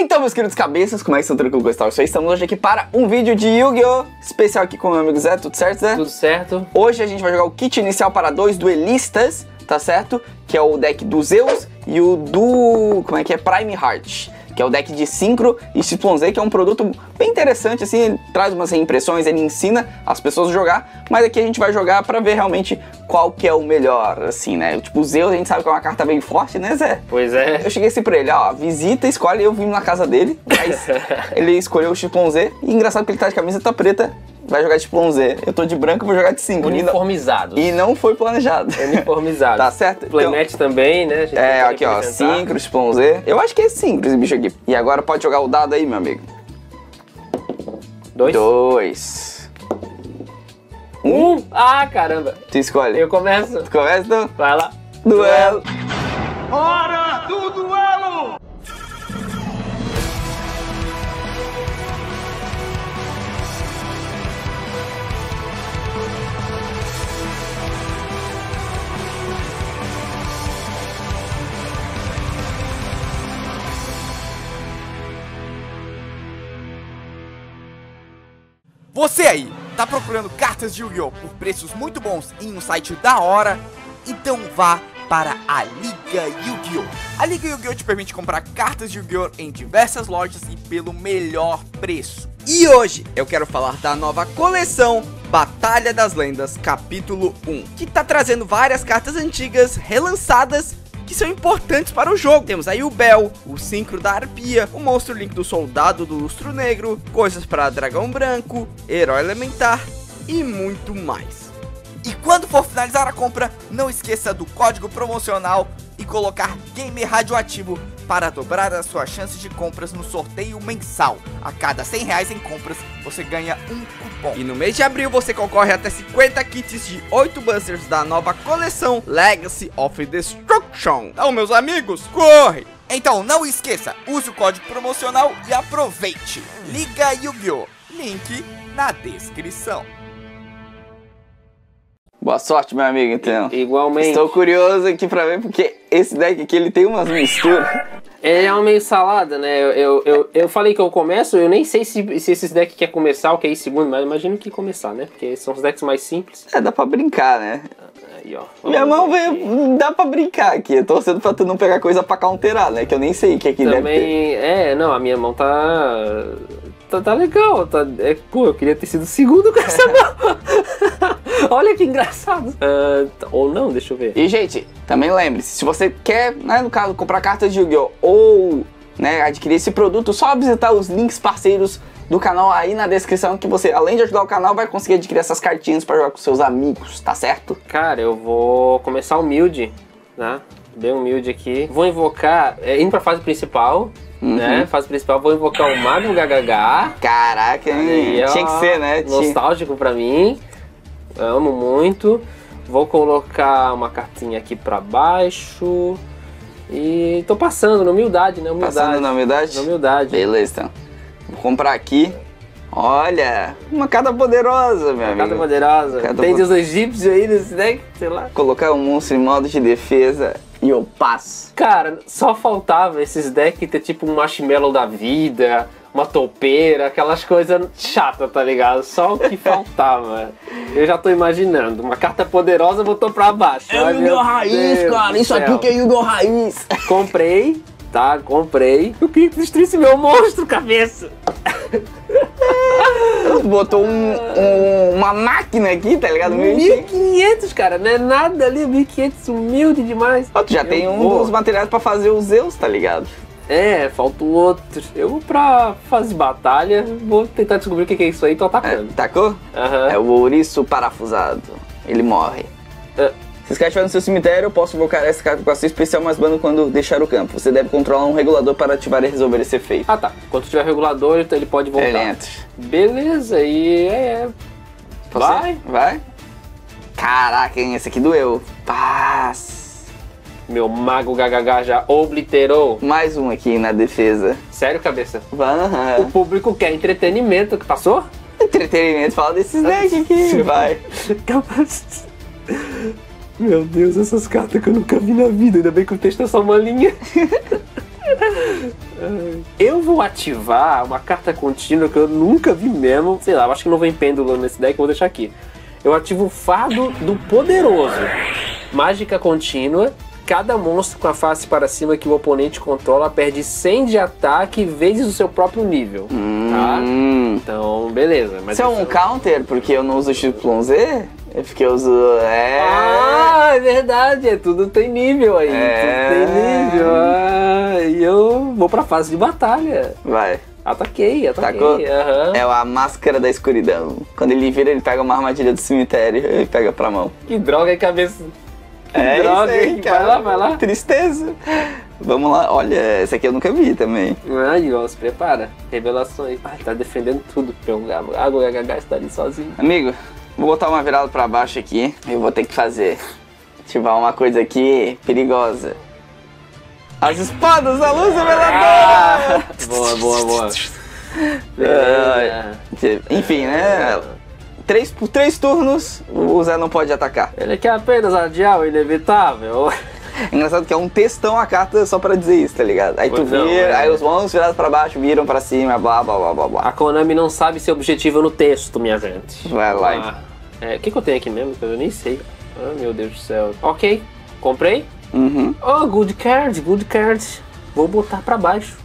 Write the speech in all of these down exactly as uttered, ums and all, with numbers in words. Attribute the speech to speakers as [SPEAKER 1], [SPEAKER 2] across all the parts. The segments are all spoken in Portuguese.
[SPEAKER 1] Então, meus queridos cabeças, como é que estão tranquilo com esse Estamos hoje aqui para um vídeo de Yu-Gi-Oh! Especial aqui com o meu amigo Zé, tudo certo, Zé?
[SPEAKER 2] Tudo certo.
[SPEAKER 1] Hoje a gente vai jogar o kit inicial para dois duelistas, tá certo? Que é o deck do Zeus e o do... como é que é? Prime Heart, que é o deck de Synchro e Y Z, que é um produto bem interessante, assim, ele traz umas impressões, ele ensina as pessoas a jogar, mas aqui a gente vai jogar pra ver realmente qual que é o melhor, assim, né? Tipo, o Zeus a gente sabe que é uma carta bem forte, né, Zé?
[SPEAKER 2] Pois é.
[SPEAKER 1] Eu cheguei assim pra ele, ó, visita, escolhe, eu vim na casa dele, mas ele escolheu o Y Z, e engraçado que ele tá de camiseta preta, vai jogar de Y Z. Eu tô de branco, vou jogar de Synchro.
[SPEAKER 2] Uniformizados.
[SPEAKER 1] E não foi planejado.
[SPEAKER 2] Uniformizados.
[SPEAKER 1] Tá certo?
[SPEAKER 2] Playmatch então, também, né? A gente
[SPEAKER 1] é, aqui ó, Synchro, Y Z. Eu acho que é Synchro esse bicho aqui. E agora pode jogar o dado aí, meu amigo.
[SPEAKER 2] Dois.
[SPEAKER 1] Dois.
[SPEAKER 2] Um. um. Ah, caramba.
[SPEAKER 1] Tu escolhe.
[SPEAKER 2] Eu começo.
[SPEAKER 1] Tu começa, então?
[SPEAKER 2] Vai lá.
[SPEAKER 1] Duelo.
[SPEAKER 3] Hora do duelo!
[SPEAKER 4] Você aí, tá procurando cartas de Yu-Gi-Oh! Por preços muito bons em um site da hora? Então vá para a Liga Yu-Gi-Oh! A Liga Yu-Gi-Oh! Te permite comprar cartas de Yu-Gi-Oh! Em diversas lojas e pelo melhor preço. E hoje eu quero falar da nova coleção Batalha das Lendas Capítulo um, que tá trazendo várias cartas antigas relançadas que são importantes para o jogo. Temos aí o Bell, o Synchro da Arpia, o Monstro Link do Soldado do Lustro Negro, coisas para Dragão Branco, Herói Elementar e muito mais. E quando for finalizar a compra, não esqueça do código promocional e colocar Gamer Radioativo para dobrar as suas chances de compras no sorteio mensal. A cada cem reais em compras, você ganha um cupom. E no mês de abril você concorre até cinquenta kits de oito busters da nova coleção Legacy of Destruction. Então, meus amigos, corre! Então, não esqueça, use o código promocional e aproveite. Liga Yu-Gi-Oh! Link na descrição.
[SPEAKER 1] Boa sorte, meu amigo, então.
[SPEAKER 2] Igualmente.
[SPEAKER 1] Estou curioso aqui pra ver, porque esse deck aqui, ele tem umas misturas.
[SPEAKER 2] É uma meio salada, né? Eu, eu, eu, eu falei que eu começo, eu nem sei se, se esses decks quer começar ou quer ir segundo, mas imagino que começar, né? Porque são os decks mais simples.
[SPEAKER 1] É, dá pra brincar, né?
[SPEAKER 2] Aí, ó.
[SPEAKER 1] Minha mão veio, dá pra brincar aqui. Eu tô torcendo pra tu não pegar coisa pra counterar, né? Que eu nem sei o que é que
[SPEAKER 2] Também,
[SPEAKER 1] deve ter.
[SPEAKER 2] é, não, a minha mão tá... Tá, tá legal, tá, é, pô, eu queria ter sido segundo com essa mão. Olha que engraçado. Uh, ou não, deixa eu ver.
[SPEAKER 1] E, gente, também lembre-se, se você quer, né, no caso, comprar cartas de Yu-Gi-Oh! Ou, né, adquirir esse produto, só visitar os links parceiros do canal aí na descrição, que você, além de ajudar o canal, vai conseguir adquirir essas cartinhas pra jogar com seus amigos, tá certo?
[SPEAKER 2] Cara, eu vou começar humilde, né? Bem humilde aqui. Vou invocar, é, indo pra fase principal, uhum. né? Fase principal, vou invocar o Mago H H.
[SPEAKER 1] Caraca, aí, tinha ó, que ser, né?
[SPEAKER 2] Nostálgico pra mim. Amo muito. Vou colocar uma cartinha aqui pra baixo. E tô passando na humildade, né? Humildade.
[SPEAKER 1] Passando na humildade?
[SPEAKER 2] Na humildade.
[SPEAKER 1] Beleza, então. Vou comprar aqui. Olha, uma carta poderosa, meu amigo.
[SPEAKER 2] Carta poderosa.
[SPEAKER 1] Carta
[SPEAKER 2] Tem
[SPEAKER 1] po...
[SPEAKER 2] deus egípcio aí nesse deck, sei lá.
[SPEAKER 1] Colocar um monstro em modo de defesa e eu passo.
[SPEAKER 2] Cara, só faltava esses decks ter tipo um marshmallow da vida, uma toupeira, aquelas coisas chatas, tá ligado? Só o que faltava. Eu já tô imaginando. Uma carta poderosa botou pra baixo.
[SPEAKER 1] É o Yu-Gi-Oh! Raiz, cara. Isso aqui que é Yu-Gi-Oh! Raiz.
[SPEAKER 2] Comprei, tá? Comprei. Eu queria que destruísse meu monstro, cabeça.
[SPEAKER 1] Botou um, um, uma máquina aqui, tá ligado?
[SPEAKER 2] mil e quinhentos, cara. Não é nada ali. mil e quinhentos, humilde demais.
[SPEAKER 1] Ó, tu já eu tem um vou. dos materiais pra fazer os Zeus, tá ligado?
[SPEAKER 2] É, falta o outro. Eu vou pra fase de batalha, vou tentar descobrir o que é isso aí, tô atacando.
[SPEAKER 1] É, tacou?
[SPEAKER 2] Uhum.
[SPEAKER 1] É o ouriço parafusado. Ele morre. Uh. Se esse cara estiver no seu cemitério, eu posso invocar essa carta com ação especial mais bando quando deixar o campo. Você deve controlar um regulador para ativar e resolver esse efeito.
[SPEAKER 2] Ah tá, quando tiver regulador ele pode voltar.
[SPEAKER 1] Ele entra.
[SPEAKER 2] Beleza, e é... Vai?
[SPEAKER 1] Vai? Caraca, hein? Esse aqui doeu. Paz.
[SPEAKER 2] Meu Mago H H já obliterou.
[SPEAKER 1] Mais um aqui na defesa.
[SPEAKER 2] Sério, cabeça?
[SPEAKER 1] Uhum.
[SPEAKER 2] O público quer entretenimento, que passou?
[SPEAKER 1] Entretenimento, fala desses decks aqui, vai.
[SPEAKER 2] Meu Deus, essas cartas que eu nunca vi na vida. Ainda bem que o texto é só uma linha. Eu vou ativar uma carta contínua que eu nunca vi mesmo. Sei lá, eu acho que não vem pêndulo nesse deck, eu vou deixar aqui. Eu ativo o Fardo do Poderoso. Mágica contínua. Cada monstro com a face para cima que o oponente controla perde cem de ataque vezes o seu próprio nível.
[SPEAKER 1] Hum.
[SPEAKER 2] Tá? Então, beleza. Mas
[SPEAKER 1] Isso é um
[SPEAKER 2] isso-
[SPEAKER 1] counter, porque eu não uso Y Z? É porque eu uso... É...
[SPEAKER 2] Ah, é verdade, é, tudo tem nível aí,
[SPEAKER 1] É.
[SPEAKER 2] tudo tem nível. Ah, e eu vou pra fase de batalha.
[SPEAKER 1] Vai.
[SPEAKER 2] Ataquei, ataquei.
[SPEAKER 1] Tacou?
[SPEAKER 2] aham.
[SPEAKER 1] É a Máscara da Escuridão. Quando ele vira, ele pega uma armadilha do cemitério e pega pra mão.
[SPEAKER 2] Que droga aí, cabeça. Que
[SPEAKER 1] É
[SPEAKER 2] droga,
[SPEAKER 1] isso aí,
[SPEAKER 2] hein?
[SPEAKER 1] cara.
[SPEAKER 2] Vai lá, vai lá.
[SPEAKER 1] Tristeza. Vamos lá. Olha, esse aqui eu nunca vi também.
[SPEAKER 2] Ai, ó, se prepara. Revelações. Ai, tá defendendo tudo. Água, água, H H está ali sozinho.
[SPEAKER 1] Amigo, vou botar uma virada pra baixo aqui. Eu vou ter que fazer. Ativar uma coisa aqui perigosa. As espadas da luz reveladora!
[SPEAKER 2] Boa, boa, boa.
[SPEAKER 1] Ah, enfim, né? Três, por três turnos, o Zé não pode atacar.
[SPEAKER 2] Ele quer apenas adiar o inevitável.
[SPEAKER 1] É engraçado que é um textão a carta só pra dizer isso, tá ligado? Aí tu
[SPEAKER 2] Pois não,
[SPEAKER 1] vira,
[SPEAKER 2] é.
[SPEAKER 1] aí os monstros virados pra baixo viram pra cima, blá blá blá blá blá.
[SPEAKER 2] A Konami não sabe seu objetivo no texto, minha gente.
[SPEAKER 1] Vai lá,
[SPEAKER 2] Ah, é, o que, que eu tenho aqui mesmo? Que eu nem sei. Ah, meu Deus do céu. Ok, comprei.
[SPEAKER 1] Uhum.
[SPEAKER 2] Oh, good card, good card. Vou botar pra baixo.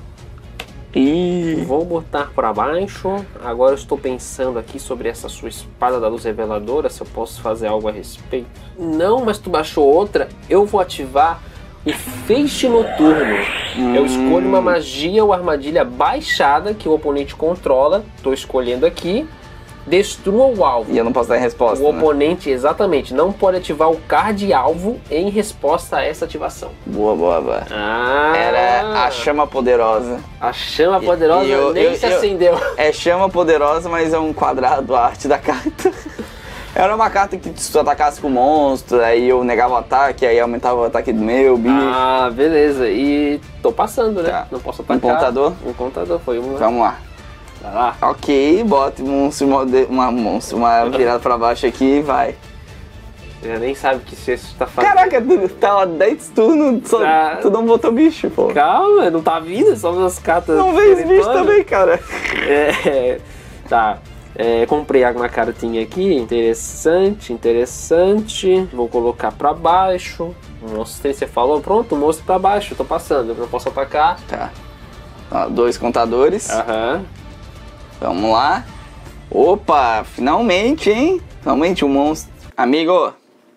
[SPEAKER 1] E
[SPEAKER 2] Vou botar pra baixo. Agora eu estou pensando aqui sobre essa sua espada da luz reveladora, se eu posso fazer algo a respeito. Não, mas tu baixou outra. Eu vou ativar o Feixe Noturno. Eu escolho uma magia ou armadilha baixada que o oponente controla. Estou escolhendo aqui. Destrua o alvo.
[SPEAKER 1] E eu não posso dar resposta,
[SPEAKER 2] O
[SPEAKER 1] né?
[SPEAKER 2] oponente, exatamente, não pode ativar o card alvo em resposta a essa ativação.
[SPEAKER 1] Boa, boa, boa.
[SPEAKER 2] Ah,
[SPEAKER 1] Era a chama poderosa.
[SPEAKER 2] a chama poderosa
[SPEAKER 1] E eu-
[SPEAKER 2] nem
[SPEAKER 1] eu-
[SPEAKER 2] se
[SPEAKER 1] eu-
[SPEAKER 2] acendeu.
[SPEAKER 1] É chama poderosa, mas é um quadrado a arte da carta. Era uma carta que se tu atacasse com o monstro, aí eu negava o ataque, aí aumentava o ataque do meu bicho.
[SPEAKER 2] Ah, beleza. E tô passando, né?
[SPEAKER 1] Tá.
[SPEAKER 2] Não posso atacar.
[SPEAKER 1] Um contador?
[SPEAKER 2] Um contador, foi um.
[SPEAKER 1] Vamos lá.
[SPEAKER 2] Vai lá.
[SPEAKER 1] Ok, bota um monstro, mode- uma, monstro, uma virada pra baixo aqui e vai.
[SPEAKER 2] Já nem sabe o que você está fazendo.
[SPEAKER 1] Caraca, tu tá há dez turnos, só,
[SPEAKER 2] Tá.
[SPEAKER 1] tu não botou bicho, pô.
[SPEAKER 2] Calma, não tá vindo, só as cartas.
[SPEAKER 1] Não veio os bichos
[SPEAKER 2] território.
[SPEAKER 1] também, cara.
[SPEAKER 2] É, tá. É, comprei uma cartinha aqui. Interessante, interessante. Vou colocar pra baixo. Mostrei, você falou, pronto, mostro pra baixo. Tô passando, eu não posso atacar.
[SPEAKER 1] Tá. Ó, dois contadores.
[SPEAKER 2] Aham.
[SPEAKER 1] Vamos lá. Opa, finalmente, hein? Finalmente um monstro. Amigo.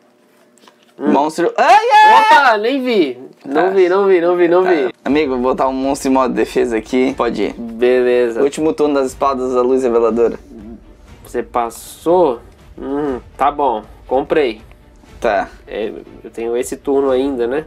[SPEAKER 1] Monstro. Ai, ai!
[SPEAKER 2] Opa, nem vi. Não
[SPEAKER 1] Tá.
[SPEAKER 2] vi, não vi, não vi, não
[SPEAKER 1] Tá.
[SPEAKER 2] vi.
[SPEAKER 1] Amigo, vou botar um monstro em modo defesa aqui. Pode ir.
[SPEAKER 2] Beleza.
[SPEAKER 1] Último turno das espadas da luz reveladora.
[SPEAKER 2] Você passou? Hum, tá bom. Comprei.
[SPEAKER 1] Tá.
[SPEAKER 2] É, eu tenho esse turno ainda, né?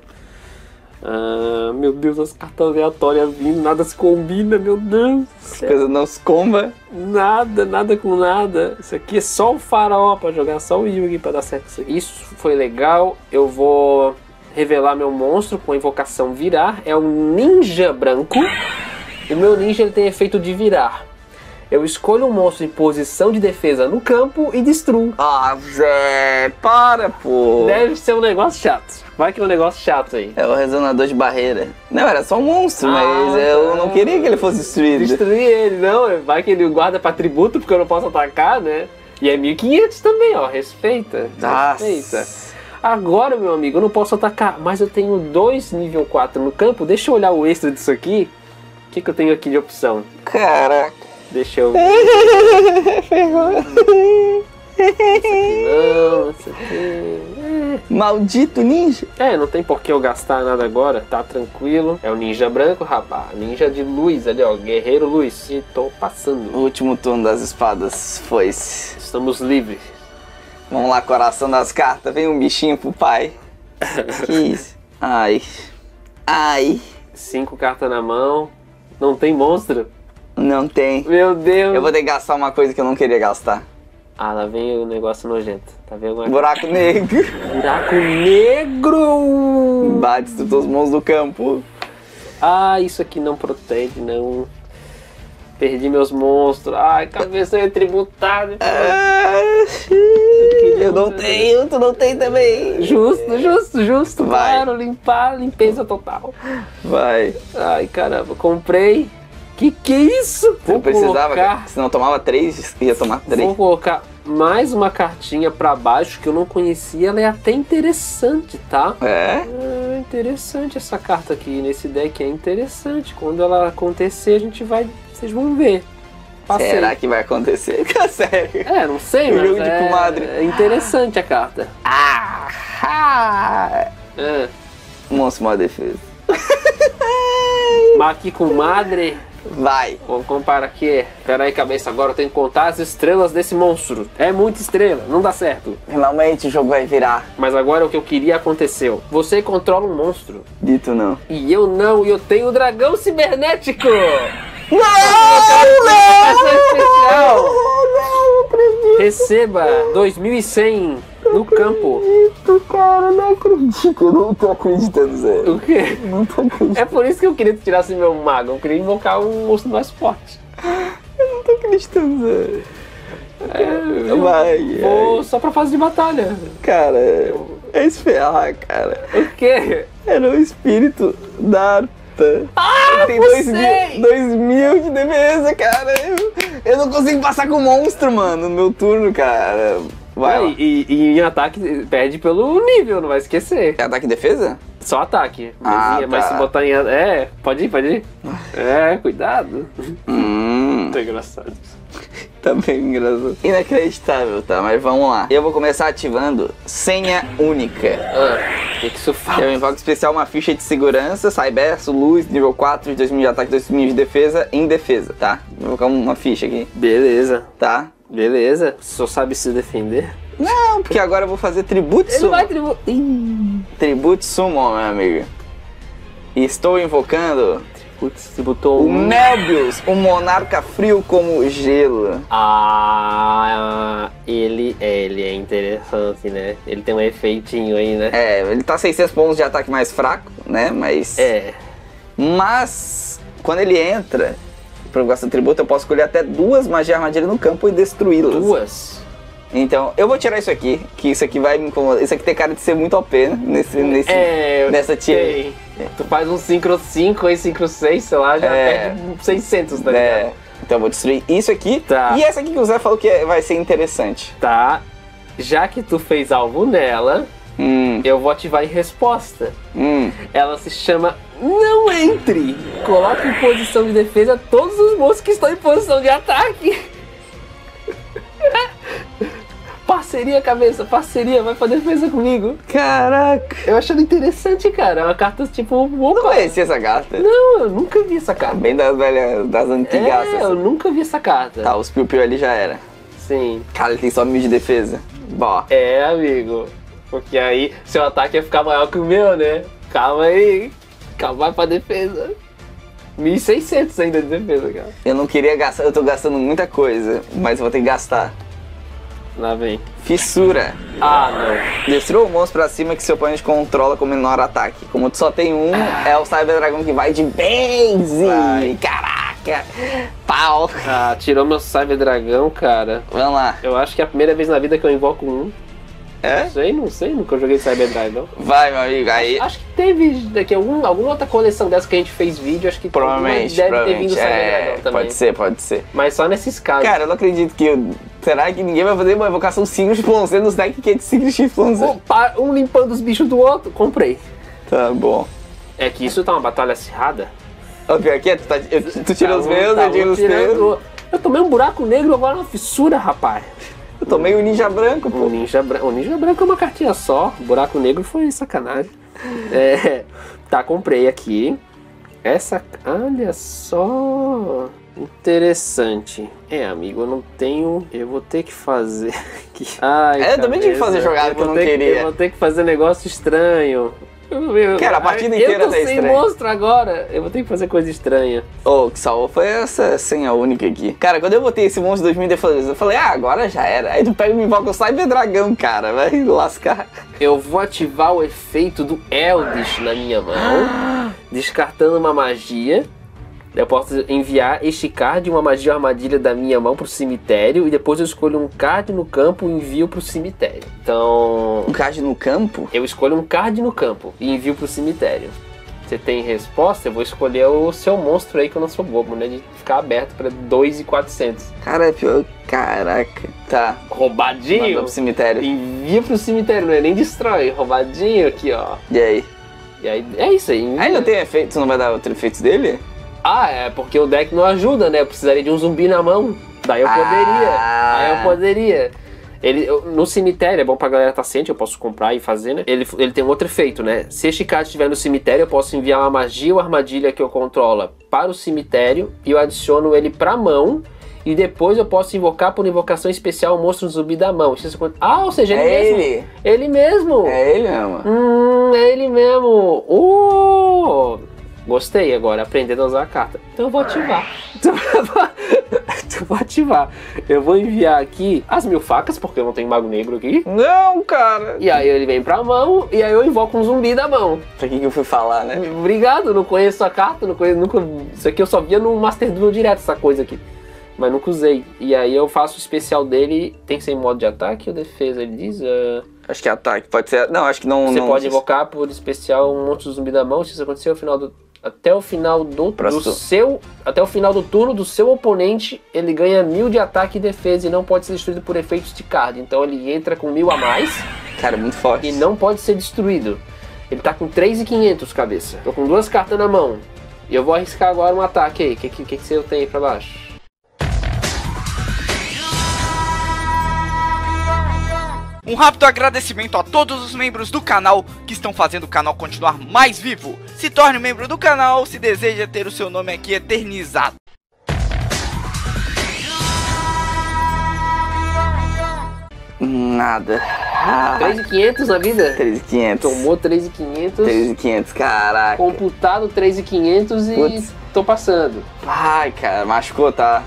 [SPEAKER 2] Ah, meu Deus, as cartas aleatórias vindo, nada se combina, meu Deus. do céu.
[SPEAKER 1] Coisa não se comba.
[SPEAKER 2] Nada, nada com nada. Isso aqui é só o faraó pra jogar, só o Yugi pra dar certo isso aqui. Isso foi legal. Eu vou revelar meu monstro com a invocação virar. É um ninja branco. E o meu ninja ele tem efeito de virar. Eu escolho um monstro em posição de defesa no campo e destruo.
[SPEAKER 1] Ah, Zé, para, pô.
[SPEAKER 2] Deve ser um negócio chato. Vai que é um negócio chato aí.
[SPEAKER 1] É o resonador de barreira. Não, era só um monstro,
[SPEAKER 2] Ah,
[SPEAKER 1] mas eu
[SPEAKER 2] tá.
[SPEAKER 1] não queria que ele fosse destruído.
[SPEAKER 2] Destruir ele, não. Vai que ele guarda pra tributo porque eu não posso atacar, né? E é mil e quinhentos também, ó. Respeita.
[SPEAKER 1] Nossa.
[SPEAKER 2] Respeita. Agora, meu amigo, eu não posso atacar, mas eu tenho dois nível quatro no campo. Deixa eu olhar o extra disso aqui. O que, que eu tenho aqui de opção?
[SPEAKER 1] Caraca.
[SPEAKER 2] Deixa eu ver.
[SPEAKER 1] Ferrou.
[SPEAKER 2] Não, isso aqui.
[SPEAKER 1] Maldito ninja.
[SPEAKER 2] É, não tem por que eu gastar nada agora, tá tranquilo. É o ninja branco, rapaz. Ninja de luz ali, ó. Guerreiro luz. E tô
[SPEAKER 1] O
[SPEAKER 2] passando.
[SPEAKER 1] último turno das espadas foi-se.
[SPEAKER 2] Estamos livres.
[SPEAKER 1] Vamos lá, coração das cartas. Vem um bichinho pro pai. Que isso? Ai. Ai.
[SPEAKER 2] Cinco cartas na mão. Não tem monstro?
[SPEAKER 1] Não tem.
[SPEAKER 2] Meu Deus.
[SPEAKER 1] Eu vou ter que gastar uma coisa que eu não queria gastar.
[SPEAKER 2] Ah, lá vem o negócio nojento. Tá vendo? Uma...
[SPEAKER 1] Buraco negro.
[SPEAKER 2] Buraco negro!
[SPEAKER 1] Bate todas as mãos do campo.
[SPEAKER 2] Ah, isso aqui não protege, não. Perdi meus monstros. Ai, cabeça é tributária.
[SPEAKER 1] Ah, Eu não tenho, tu não tem também.
[SPEAKER 2] Justo, justo, justo.
[SPEAKER 1] Vai.
[SPEAKER 2] Claro, limpar, limpeza total.
[SPEAKER 1] Vai.
[SPEAKER 2] Ai, caramba, comprei. Que que é isso?
[SPEAKER 1] Você
[SPEAKER 2] Vou
[SPEAKER 1] precisava,
[SPEAKER 2] colocar,
[SPEAKER 1] cara. Se não tomava três, ia tomar três.
[SPEAKER 2] vou colocar mais uma cartinha pra baixo que eu não conhecia. Ela é até interessante, tá?
[SPEAKER 1] É?
[SPEAKER 2] É interessante essa carta aqui nesse deck, é interessante. Quando ela acontecer, a gente vai... Vocês vão ver. Passei.
[SPEAKER 1] Será que vai acontecer? Fica sério.
[SPEAKER 2] É, não sei,
[SPEAKER 1] O
[SPEAKER 2] mas
[SPEAKER 1] jogo de
[SPEAKER 2] é,
[SPEAKER 1] comadre.
[SPEAKER 2] é interessante a carta.
[SPEAKER 1] Ah! ah.
[SPEAKER 2] É.
[SPEAKER 1] Monstro mal defesa.
[SPEAKER 2] Mas aqui com madre...
[SPEAKER 1] Vai.
[SPEAKER 2] Vamos comparar aqui. Pera aí, cabeça, agora eu tenho que contar as estrelas desse monstro. É muita estrela, não dá certo.
[SPEAKER 1] Finalmente o jogo vai virar.
[SPEAKER 2] Mas agora o que eu queria aconteceu. Você controla um monstro.
[SPEAKER 1] Dito não.
[SPEAKER 2] E eu não, e eu tenho o dragão cibernético!
[SPEAKER 1] Não!
[SPEAKER 2] Essa é especial!
[SPEAKER 1] Não acredito!
[SPEAKER 2] Receba dois mil e cem no campo.
[SPEAKER 1] Cara, não acredito. Eu não tô acreditando, Zé.
[SPEAKER 2] O quê?
[SPEAKER 1] Não tô acreditando.
[SPEAKER 2] É por isso que eu queria que tirasse meu mago. Eu queria invocar um monstro mais forte.
[SPEAKER 1] Eu não tô acreditando, Zé.
[SPEAKER 2] É, eu
[SPEAKER 1] Vai.
[SPEAKER 2] vou
[SPEAKER 1] ai.
[SPEAKER 2] só pra fase de batalha.
[SPEAKER 1] Cara, é esferrar, cara.
[SPEAKER 2] O quê?
[SPEAKER 1] Era o espírito da Arta.
[SPEAKER 2] Ah,
[SPEAKER 1] Tem
[SPEAKER 2] eu
[SPEAKER 1] dois
[SPEAKER 2] sei!
[SPEAKER 1] mil, dois mil de defesa, cara. Eu, eu não consigo passar com o monstro, mano, no meu turno, cara. Vai,
[SPEAKER 2] É,
[SPEAKER 1] ó.
[SPEAKER 2] e, e em ataque perde pelo nível, não vai esquecer.
[SPEAKER 1] É ataque e defesa?
[SPEAKER 2] Só ataque.
[SPEAKER 1] Ah,
[SPEAKER 2] mas, mas
[SPEAKER 1] tá.
[SPEAKER 2] se botar em. É, pode ir, pode ir. É, cuidado.
[SPEAKER 1] Hum,
[SPEAKER 2] Muito engraçado.
[SPEAKER 1] tá bem engraçado. Inacreditável, tá? Mas vamos lá. Eu vou começar ativando senha única.
[SPEAKER 2] Ah, o que, que isso faz?
[SPEAKER 1] Eu invoco especial uma ficha de segurança, Cyberso, luz, nível quatro, de dois mil de ataque, dois mil de defesa, em defesa, tá? Vou invocar uma ficha aqui,
[SPEAKER 2] Beleza.
[SPEAKER 1] tá?
[SPEAKER 2] Beleza. Só sabe se defender.
[SPEAKER 1] Não, porque agora eu vou fazer Tribute
[SPEAKER 2] Ele
[SPEAKER 1] Summon.
[SPEAKER 2] vai tribu... Ih,
[SPEAKER 1] Tribute Summon, meu amigo. E estou invocando
[SPEAKER 2] putz, você botou
[SPEAKER 1] o
[SPEAKER 2] um...
[SPEAKER 1] Melbius, o monarca frio como gelo.
[SPEAKER 2] Ah, ele é, ele é interessante, né? Ele tem um efeitinho aí, né?
[SPEAKER 1] É, ele tá seiscentos pontos de ataque mais fraco, né? Mas...
[SPEAKER 2] É.
[SPEAKER 1] Mas, quando ele entra, pra eu gastar tributo, eu posso escolher até duas magias armadilha no campo e destruí-las.
[SPEAKER 2] Duas.
[SPEAKER 1] Então, eu vou tirar isso aqui, que isso aqui vai me incomodar. Isso aqui tem cara de ser muito O P, né? Nesse, nesse,
[SPEAKER 2] É,
[SPEAKER 1] nessa tia.
[SPEAKER 2] tem. Tu faz um Synchro cinco e Synchro seis, sei lá, já
[SPEAKER 1] É.
[SPEAKER 2] perde seiscentos, tá
[SPEAKER 1] É,
[SPEAKER 2] ligado?
[SPEAKER 1] então eu vou destruir isso aqui.
[SPEAKER 2] Tá.
[SPEAKER 1] E essa aqui que o Zé falou que é- vai ser interessante.
[SPEAKER 2] Tá. Já que tu fez alvo nela,
[SPEAKER 1] Hum,
[SPEAKER 2] eu vou ativar em resposta.
[SPEAKER 1] hum.
[SPEAKER 2] Ela se chama Não Entre. Coloque em posição de defesa todos os monstros que estão em posição de ataque. Parceria, cabeça, parceria, vai pra defesa comigo.
[SPEAKER 1] Caraca.
[SPEAKER 2] Eu achando interessante, cara. É uma carta tipo.
[SPEAKER 1] Não
[SPEAKER 2] Opa.
[SPEAKER 1] conhecia essa carta.
[SPEAKER 2] Não, eu nunca vi essa carta.
[SPEAKER 1] Bem das velhas, das antigas.
[SPEAKER 2] É, eu nunca vi essa carta.
[SPEAKER 1] Tá, os piu-piu ali já era.
[SPEAKER 2] Sim.
[SPEAKER 1] Cara, ele tem só mil de defesa. Bom.
[SPEAKER 2] É, amigo. Porque aí seu ataque ia ficar maior que o meu, né? Calma aí. Calma, vai pra defesa. mil e seiscentos ainda de defesa, cara.
[SPEAKER 1] Eu não queria gastar, eu tô gastando muita coisa, mas eu vou ter que gastar.
[SPEAKER 2] Lá vem.
[SPEAKER 1] Fissura.
[SPEAKER 2] Ah, não.
[SPEAKER 1] Destrua o monstro pra cima que seu oponente controla com menor ataque. Como tu só tem um, é o Cyber Dragão que vai de base.
[SPEAKER 2] Vai.
[SPEAKER 1] Caraca. Pau.
[SPEAKER 2] Ah, tirou meu Cyber Dragão, cara.
[SPEAKER 1] Vamos lá.
[SPEAKER 2] Eu acho que é a primeira vez na vida que eu invoco um.
[SPEAKER 1] É?
[SPEAKER 2] Não sei, não sei, nunca joguei Cyber Dragão.
[SPEAKER 1] Vai, meu amigo. Aí,
[SPEAKER 2] Acho que teve daqui algum, alguma outra coleção dessa que a gente fez vídeo, acho que
[SPEAKER 1] provavelmente,
[SPEAKER 2] alguma deve ter vindo
[SPEAKER 1] provavelmente.
[SPEAKER 2] Cyber
[SPEAKER 1] É,
[SPEAKER 2] Dragão também.
[SPEAKER 1] pode ser, pode ser.
[SPEAKER 2] Mas só nesses casos.
[SPEAKER 1] Cara, eu não acredito que... Eu... Será que ninguém vai fazer uma invocação Signos Flonzê nos decks que é de Signos Flonzê?
[SPEAKER 2] um, pa- um limpando os bichos do outro, comprei.
[SPEAKER 1] Tá bom.
[SPEAKER 2] É que isso tá uma batalha acirrada.
[SPEAKER 1] O pior que é, tu, tá, eu- tu tira
[SPEAKER 2] Tá
[SPEAKER 1] os
[SPEAKER 2] um-
[SPEAKER 1] meus,
[SPEAKER 2] tá
[SPEAKER 1] eu tiro
[SPEAKER 2] um
[SPEAKER 1] os teus.
[SPEAKER 2] tirando- Eu tomei um buraco negro agora na fissura, rapaz.
[SPEAKER 1] Eu tomei o Ninja Branco,
[SPEAKER 2] O
[SPEAKER 1] pô.
[SPEAKER 2] ninja, bran... o ninja branco é uma cartinha só. O buraco negro foi sacanagem. É, tá, comprei aqui. Essa. Olha só. Interessante. É, amigo, eu não tenho. Eu vou ter que fazer aqui. Ai,
[SPEAKER 1] É, eu também tive que fazer
[SPEAKER 2] cabeça.
[SPEAKER 1] jogada que eu
[SPEAKER 2] vou
[SPEAKER 1] não
[SPEAKER 2] ter
[SPEAKER 1] queria.
[SPEAKER 2] Eu vou ter que fazer negócio estranho. Eu, eu,
[SPEAKER 1] Cara, a partida
[SPEAKER 2] eu
[SPEAKER 1] inteira
[SPEAKER 2] tô
[SPEAKER 1] tá
[SPEAKER 2] sem
[SPEAKER 1] estranha.
[SPEAKER 2] monstro agora. Eu vou ter que fazer coisa estranha.
[SPEAKER 1] Ô, o que salvou foi essa senha única aqui. Cara, quando eu botei esse monstro dois mil e defesa, eu falei, ah, agora já era. Aí tu pega e me invoca o Cyber Dragão, cara. Vai lascar.
[SPEAKER 2] Eu vou ativar o efeito do Eldish na minha mão, descartando uma magia. Eu posso enviar este card, uma magia ou armadilha da minha mão pro cemitério, e depois eu escolho um card no campo e envio pro cemitério. Então...
[SPEAKER 1] Um card no campo?
[SPEAKER 2] Eu escolho um card no campo e envio pro cemitério. Você tem resposta? Eu vou escolher o seu monstro aí, que eu não sou bobo, né? De ficar aberto pra dois mil e quatrocentos.
[SPEAKER 1] Cara, é pior... Caraca. Tá.
[SPEAKER 2] Roubadinho?
[SPEAKER 1] Mandou pro cemitério.
[SPEAKER 2] Envia pro cemitério, não é nem destrói. Roubadinho aqui, ó.
[SPEAKER 1] E aí?
[SPEAKER 2] E aí, é isso aí.
[SPEAKER 1] Aí não tem efeito, você não vai dar outro efeito dele?
[SPEAKER 2] Ah, é porque o deck não ajuda, né? Eu precisaria de um zumbi na mão. Daí eu poderia.
[SPEAKER 1] Ah.
[SPEAKER 2] Aí eu poderia. Ele, eu- no cemitério, é bom pra galera tá ciente, eu posso comprar e fazer, né? Ele, ele tem um outro efeito, né? Se este card estiver no cemitério, eu posso enviar uma magia ou armadilha que eu controla para o cemitério e eu adiciono ele pra mão. E depois eu posso invocar por invocação especial o monstro zumbi da mão. Isso é- Ah, ou seja, ele
[SPEAKER 1] É
[SPEAKER 2] mesmo.
[SPEAKER 1] ele.
[SPEAKER 2] Ele mesmo.
[SPEAKER 1] É ele mesmo.
[SPEAKER 2] Hum, é ele mesmo. Uh! Gostei agora, aprendendo a usar a carta. Então eu vou ativar. Então eu vou ativar. Eu vou enviar aqui as mil facas, porque eu não tenho mago negro aqui.
[SPEAKER 1] Não, cara.
[SPEAKER 2] E aí ele vem pra mão, e aí eu invoco um zumbi da mão.
[SPEAKER 1] Pra que que eu fui falar, né?
[SPEAKER 2] Obrigado, não conheço a carta, não conheço, nunca. Isso aqui eu só via no Master Duel direto, essa coisa aqui. Mas nunca usei. E aí eu faço o especial dele. Tem que ser em modo de ataque ou defesa? Ele diz. Uh...
[SPEAKER 1] Acho que é ataque. Pode ser... Não, acho que não...
[SPEAKER 2] Você
[SPEAKER 1] não...
[SPEAKER 2] pode invocar por especial um monstro zumbi da mão. Se isso acontecer ao final do. Até o final do, do
[SPEAKER 1] Próximo.
[SPEAKER 2] seu. Até o final do turno do seu oponente, ele ganha mil de ataque e defesa e não pode ser destruído por efeitos de card. Então ele entra com mil a mais
[SPEAKER 1] Cara, muito forte.
[SPEAKER 2] e não pode ser destruído. Ele tá com três mil e quinhentos, cabeça. Tô com duas cartas na mão. E eu vou arriscar agora um ataque aí. O que, que, que, que você tem aí pra baixo?
[SPEAKER 4] Um rápido agradecimento a todos os membros do canal que estão fazendo o canal continuar mais vivo. Se torne um membro do canal se deseja ter o seu nome aqui eternizado.
[SPEAKER 1] Nada. Ah,
[SPEAKER 2] três mil e quinhentos na vida?
[SPEAKER 1] três mil e quinhentos.
[SPEAKER 2] Tomou três mil e quinhentos.
[SPEAKER 1] três mil e quinhentos, caraca.
[SPEAKER 2] Computado três mil e quinhentos e
[SPEAKER 1] Putz.
[SPEAKER 2] tô passando.
[SPEAKER 1] Ai, cara, machucou, tá?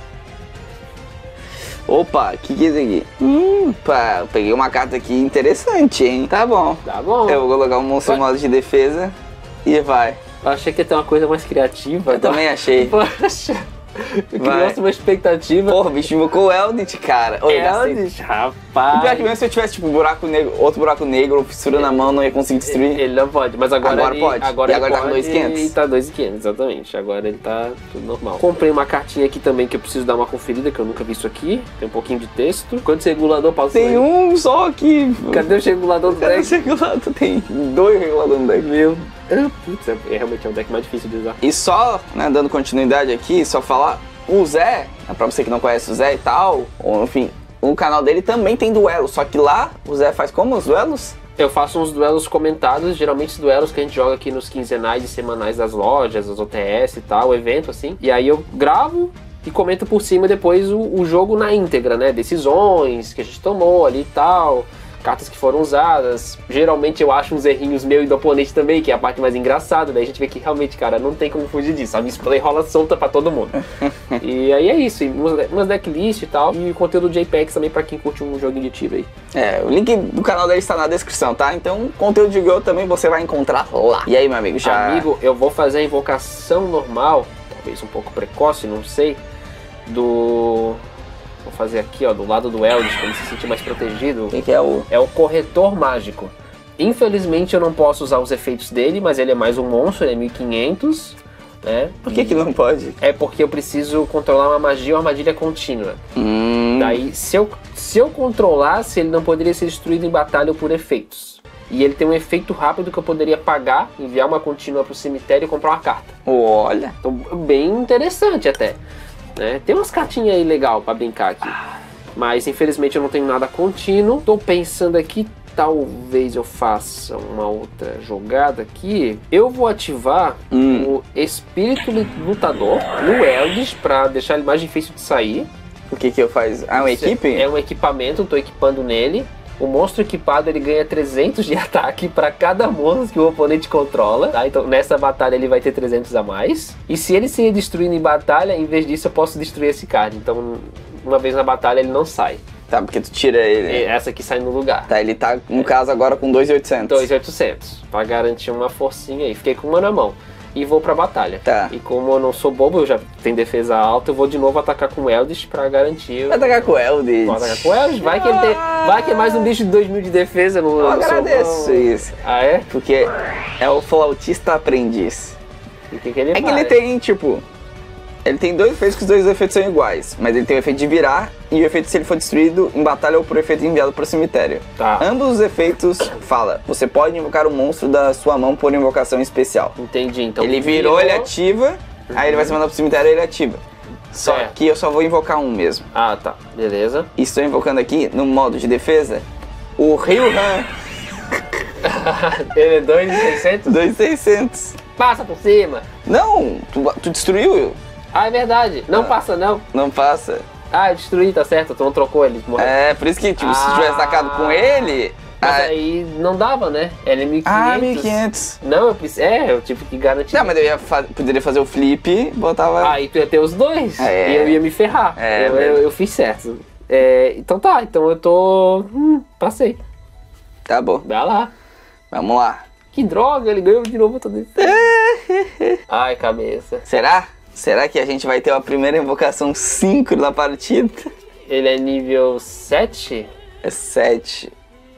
[SPEAKER 1] Opa, o que que é isso aqui? Hum, pá, eu peguei uma carta aqui interessante, hein? Tá bom.
[SPEAKER 2] Tá bom.
[SPEAKER 1] Eu vou colocar um monstro em
[SPEAKER 2] Vai.
[SPEAKER 1] modo de defesa e vai.
[SPEAKER 2] Eu achei que ia ter uma coisa mais criativa.
[SPEAKER 1] Eu também achei.
[SPEAKER 2] Poxa, eu
[SPEAKER 1] Vai.
[SPEAKER 2] criei uma expectativa.
[SPEAKER 1] Porra, o bicho invocou o Eldritch, cara. Oi, gastei.
[SPEAKER 2] Eldritch,
[SPEAKER 1] E
[SPEAKER 2] rapaz.
[SPEAKER 1] pior que mesmo se eu tivesse, tipo, buraco negro, outro buraco negro, fissura na mão, não ia conseguir destruir.
[SPEAKER 2] Ele não pode, mas agora,
[SPEAKER 1] Agora
[SPEAKER 2] ele,
[SPEAKER 1] pode.
[SPEAKER 2] Agora
[SPEAKER 1] E
[SPEAKER 2] ele
[SPEAKER 1] agora tá com
[SPEAKER 2] pode
[SPEAKER 1] dois mil e quinhentos.
[SPEAKER 2] E tá dois mil e quinhentos, exatamente. Agora ele tá tudo normal. Comprei uma cartinha aqui também que eu preciso dar uma conferida, que eu nunca vi isso aqui. Tem um pouquinho de texto. Quantos regulador passou
[SPEAKER 1] Tem
[SPEAKER 2] aí?
[SPEAKER 1] um só aqui.
[SPEAKER 2] Cadê o regulador do
[SPEAKER 1] Cadê
[SPEAKER 2] deck?
[SPEAKER 1] esse regulador? Tem dois reguladores no deck.
[SPEAKER 2] Meu... Ah, putz, é, é realmente é um deck mais difícil de usar.
[SPEAKER 1] E só, né, dando continuidade aqui, só falar, o Zé, né, pra você que não conhece o Zé e tal, ou enfim, o canal dele também tem duelo, só que lá o Zé faz como os duelos?
[SPEAKER 2] Eu faço uns duelos comentados, geralmente os duelos que a gente joga aqui nos quinzenais e semanais das lojas, as O T S e tal, evento assim. E aí eu gravo e comento por cima depois o, o jogo na íntegra, né? Decisões que a gente tomou ali e tal, cartas que foram usadas. Geralmente eu acho uns errinhos meu e do oponente também, que é a parte mais engraçada. Daí a gente vê que realmente, cara, não tem como fugir disso. A misplay rola solta pra todo mundo. E aí é isso, e umas, umas decklist e tal. E conteúdo de Apex também pra quem curte um joguinho de tiro aí.
[SPEAKER 1] É, o link do canal dele está na descrição, tá? Então, conteúdo de Yu-Gi-Oh! Também você vai encontrar lá. E aí, meu amigo, já...
[SPEAKER 2] Amigo, eu vou fazer a invocação normal, talvez um pouco precoce, não sei, do... Vou fazer aqui, ó, do lado do Eldritch, pra ele se sentir mais protegido.
[SPEAKER 1] O que que é o...
[SPEAKER 2] É o Corretor Mágico. Infelizmente eu não posso usar os efeitos dele, mas ele é mais um monstro, ele é mil e quinhentos, né?
[SPEAKER 1] Por que que não pode?
[SPEAKER 2] É porque eu preciso controlar uma magia ou armadilha contínua.
[SPEAKER 1] Hum...
[SPEAKER 2] Daí, se eu, se eu controlasse, ele não poderia ser destruído em batalha ou por efeitos. E ele tem um efeito rápido que eu poderia pagar, enviar uma contínua pro cemitério e comprar uma carta.
[SPEAKER 1] Olha...
[SPEAKER 2] Então, bem interessante até. Né? Tem umas cartinhas aí legal pra brincar aqui. Mas, infelizmente, eu não tenho nada contínuo. Tô pensando aqui, talvez eu faça uma outra jogada aqui. Eu vou ativar
[SPEAKER 1] Hum.
[SPEAKER 2] o Espírito Lutador no Eldritch pra deixar ele mais difícil de sair.
[SPEAKER 1] O que que eu faço? Ah, uma equipe?
[SPEAKER 2] É um equipamento, tô equipando nele. O monstro equipado ele ganha trezentos de ataque para cada monstro que o oponente controla, tá? Então nessa batalha ele vai ter trezentos a mais. E se ele se destruir em batalha, em vez disso eu posso destruir esse card. Então uma vez na batalha ele não sai.
[SPEAKER 1] Tá, porque tu tira ele.
[SPEAKER 2] E essa aqui sai no lugar.
[SPEAKER 1] Tá, ele tá, no caso, agora com dois mil e oitocentos.
[SPEAKER 2] dois mil e oitocentos, pra garantir uma forcinha aí. Fiquei com uma na mão. e vou pra batalha.
[SPEAKER 1] Tá.
[SPEAKER 2] E como eu não sou bobo, eu já tenho defesa alta, eu vou de novo atacar com o Eldritch pra garantir.
[SPEAKER 1] Vai atacar com o Eldritch.
[SPEAKER 2] Vou atacar com o Eldritch, vai que ele tem. Vai que é mais um bicho de dois mil de defesa. Não,
[SPEAKER 1] Eu
[SPEAKER 2] não
[SPEAKER 1] agradeço
[SPEAKER 2] sou bom.
[SPEAKER 1] isso.
[SPEAKER 2] Ah, é?
[SPEAKER 1] Porque é o flautista aprendiz.
[SPEAKER 2] E o que, que ele
[SPEAKER 1] É que
[SPEAKER 2] faz?
[SPEAKER 1] ele tem, tipo... Ele tem dois efeitos que os dois efeitos são iguais. Mas ele tem o efeito de virar e o efeito se ele for destruído em batalha ou por efeito enviado pro cemitério.
[SPEAKER 2] Tá.
[SPEAKER 1] Ambos os efeitos fala, você pode invocar o monstro da sua mão por invocação especial.
[SPEAKER 2] Entendi, então.
[SPEAKER 1] ele virou, ele ativa, aí ele vai se mandar pro cemitério e ele ativa. Só
[SPEAKER 2] Certo.
[SPEAKER 1] que eu só vou invocar um mesmo.
[SPEAKER 2] Ah, tá. Beleza.
[SPEAKER 1] E estou invocando aqui, no modo de defesa, o Ryuhan
[SPEAKER 2] ele é dois mil e seiscentos?
[SPEAKER 1] dois mil e seiscentos.
[SPEAKER 2] Passa por cima.
[SPEAKER 1] Não, tu, tu destruiu?
[SPEAKER 2] Ah, é verdade. Não passa, não.
[SPEAKER 1] Não passa.
[SPEAKER 2] Ah, eu destruí, tá certo. Tu não trocou ele. Morreu.
[SPEAKER 1] É, por isso que, tipo, se
[SPEAKER 2] Ah.
[SPEAKER 1] tivesse atacado com ele...
[SPEAKER 2] Mas
[SPEAKER 1] ah,
[SPEAKER 2] aí não dava, né? Ele é mil e quinhentos.
[SPEAKER 1] Ah, mil e quinhentos.
[SPEAKER 2] Não, eu preciso. É, eu tive que garantir.
[SPEAKER 1] Não, mas eu ia fa poderia fazer o flip, botava...
[SPEAKER 2] Aí tu ia ter os dois.
[SPEAKER 1] É.
[SPEAKER 2] E eu ia me ferrar.
[SPEAKER 1] É,
[SPEAKER 2] eu,
[SPEAKER 1] velho.
[SPEAKER 2] eu, eu fiz certo. É, então tá, então eu tô. Hum, passei.
[SPEAKER 1] Tá bom,
[SPEAKER 2] Vai lá.
[SPEAKER 1] vamos lá.
[SPEAKER 2] Que droga, ele ganhou de novo tudo isso. Ai, cabeça.
[SPEAKER 1] Será? Será que a gente vai ter a primeira invocação cinco da partida?
[SPEAKER 2] Ele é nível sete?
[SPEAKER 1] É sete.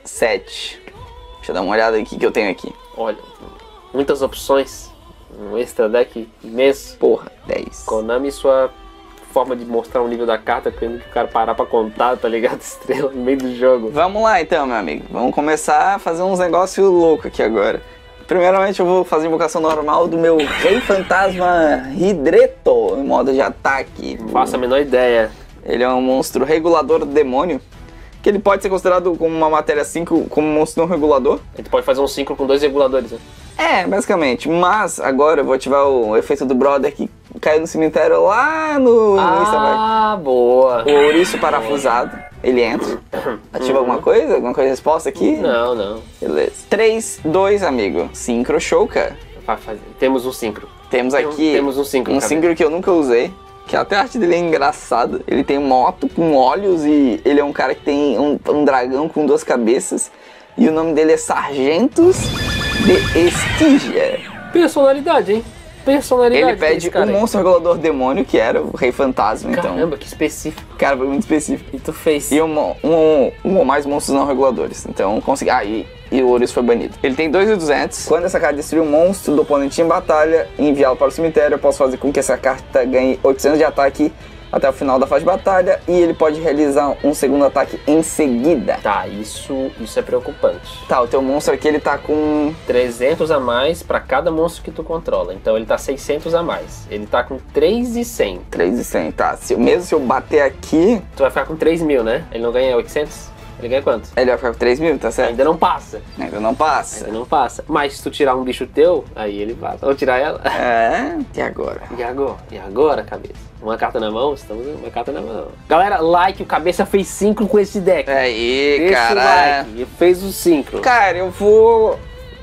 [SPEAKER 1] sete. Deixa eu dar uma olhada aqui que eu tenho aqui.
[SPEAKER 2] Olha, muitas opções. Um extra deck imenso.
[SPEAKER 1] Porra, dez.
[SPEAKER 2] Konami, sua forma de mostrar o nível da carta, querendo que o cara parar pra contar, tá ligado? Estrela no meio do jogo.
[SPEAKER 1] Vamos lá então, meu amigo. Vamos começar a fazer uns negócios loucos aqui agora. Primeiramente eu vou fazer a invocação normal do meu Rei Fantasma Hidreto em modo de ataque.
[SPEAKER 2] Não faço a menor ideia.
[SPEAKER 1] Ele é um monstro regulador demônio, que ele pode ser considerado como uma matéria cinco, como um monstro não regulador.
[SPEAKER 2] A gente pode fazer um cinco com dois reguladores, né?
[SPEAKER 1] É, basicamente. Mas agora eu vou ativar o efeito do brother que caiu no cemitério lá no início.
[SPEAKER 2] Ah, boa.
[SPEAKER 1] O ouriço parafusado, ele entra. Ativa alguma coisa? Alguma coisa resposta aqui?
[SPEAKER 2] Não, não.
[SPEAKER 1] Beleza. três, dois, amigo. Synchro Shouka.
[SPEAKER 2] Vai fazer. Temos um synchro.
[SPEAKER 1] Temos
[SPEAKER 2] Tem-
[SPEAKER 1] aqui
[SPEAKER 2] temos um synchro,
[SPEAKER 1] um
[SPEAKER 2] cara.
[SPEAKER 1] synchro que eu nunca usei. Que até a arte dele é engraçada. Ele tem moto com olhos e ele é um cara que tem um, um dragão com duas cabeças. E o nome dele é Sargentos de Estigia.
[SPEAKER 2] Personalidade, hein? Personalidade.
[SPEAKER 1] Ele pede
[SPEAKER 2] desse
[SPEAKER 1] o
[SPEAKER 2] cara aí.
[SPEAKER 1] monstro regulador demônio, que era o Rei Fantasma, então.
[SPEAKER 2] Caramba, que específico.
[SPEAKER 1] Cara, foi muito específico.
[SPEAKER 2] E tu fez.
[SPEAKER 1] E um, um, um ou mais monstros não reguladores. Então, consegui. Ah, e, e o Ouriço foi banido. Ele tem dois mil e duzentos. Quando essa carta destruir um monstro do oponente em batalha e enviá-lo para o cemitério, eu posso fazer com que essa carta ganhe oitocentos de ataque até o final da fase de batalha. E ele pode realizar um segundo ataque em seguida.
[SPEAKER 2] Tá, isso, isso é preocupante.
[SPEAKER 1] Tá, o teu monstro aqui, ele tá com...
[SPEAKER 2] trezentos a mais pra cada monstro que tu controla. Então ele tá seiscentos a mais. Ele tá com três mil e cem.
[SPEAKER 1] três mil e cem, tá. Se, mesmo se eu bater aqui,
[SPEAKER 2] Tu vai ficar com três mil, né? Ele não ganha oitocentos? Ele ganha quanto?
[SPEAKER 1] ele vai ficar com três mil, tá certo?
[SPEAKER 2] Ainda não passa.
[SPEAKER 1] Ainda não passa.
[SPEAKER 2] Ainda não passa. Mas se tu tirar um bicho teu, aí ele passa. Ou tirar ela.
[SPEAKER 1] É, e agora?
[SPEAKER 2] E agora? E agora, cabeça? Uma carta na mão? Estamos uma carta na mão. Galera, like, o cabeça fez cinco com esse deck.
[SPEAKER 1] Aí,
[SPEAKER 2] Deixa o
[SPEAKER 1] cara.
[SPEAKER 2] like. Ele fez o cinco.
[SPEAKER 1] Cara, eu vou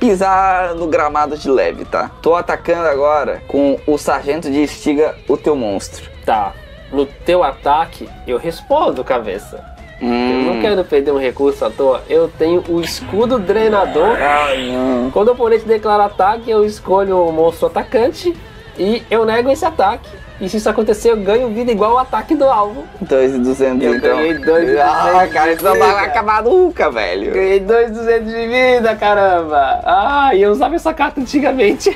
[SPEAKER 1] pisar no gramado de leve, tá? Tô atacando agora com o Sargento de Estiga, o teu monstro.
[SPEAKER 2] Tá. No teu ataque, eu respondo, cabeça. Eu
[SPEAKER 1] Hum.
[SPEAKER 2] não quero perder um recurso à toa. Eu tenho o escudo drenador.
[SPEAKER 1] Ai, não.
[SPEAKER 2] Quando o oponente declara ataque, eu escolho o monstro atacante e eu nego esse ataque. E se isso acontecer, eu ganho vida igual ao ataque do alvo.
[SPEAKER 1] dois mil e duzentos,
[SPEAKER 2] Eu
[SPEAKER 1] então.
[SPEAKER 2] ganhei dois mil e duzentos
[SPEAKER 1] Ah, cara, isso não
[SPEAKER 2] de
[SPEAKER 1] vai
[SPEAKER 2] vida.
[SPEAKER 1] acabar nunca, velho.
[SPEAKER 2] Ganhei dois mil e duzentos de vida, caramba! Ah, e eu usava essa carta antigamente.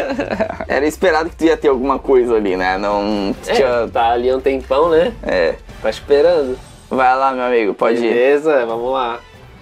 [SPEAKER 1] Era esperado que tu ia ter alguma coisa ali, né? Não
[SPEAKER 2] É,
[SPEAKER 1] tinha...
[SPEAKER 2] tá ali há um tempão, né?
[SPEAKER 1] É.
[SPEAKER 2] Tá esperando.
[SPEAKER 1] Vai lá, meu amigo, pode ir.
[SPEAKER 2] Beleza, vamos lá.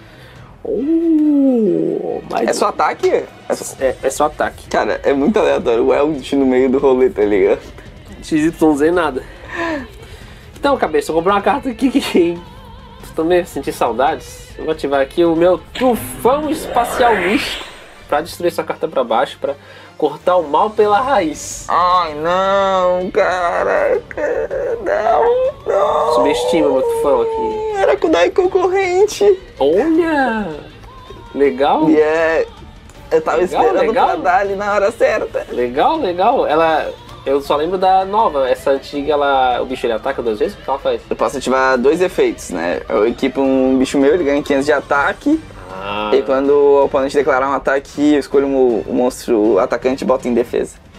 [SPEAKER 2] Uh, mais
[SPEAKER 1] É só ataque? É só...
[SPEAKER 2] É, é só ataque.
[SPEAKER 1] Cara, é muito aleatório. O Eldritch no meio do rolê, tá ligado?
[SPEAKER 2] X Y Z nada. Então, cabeça, eu comprei uma carta aqui que tu também sentir saudades. Eu vou ativar aqui o meu Tufão Espacial Místico pra destruir essa carta pra baixo, pra cortar o mal pela raiz.
[SPEAKER 1] Ai, não, cara. Não, não.
[SPEAKER 2] Subestima meu tufão aqui.
[SPEAKER 1] Era Kudai concorrente.
[SPEAKER 2] Olha! Legal,
[SPEAKER 1] E é... Eu tava
[SPEAKER 2] Legal,
[SPEAKER 1] esperando
[SPEAKER 2] legal.
[SPEAKER 1] pra dar ali na hora certa.
[SPEAKER 2] legal, legal. Ela... Eu só lembro da nova. Essa antiga, ela... o bicho ele ataca duas vezes? O que ela faz?
[SPEAKER 1] Eu posso ativar dois efeitos, né? Eu equipo um bicho meu, ele ganha quinhentos de ataque.
[SPEAKER 2] Ah,
[SPEAKER 1] E quando o oponente declarar um ataque, eu escolho o, o monstro atacante e boto em defesa.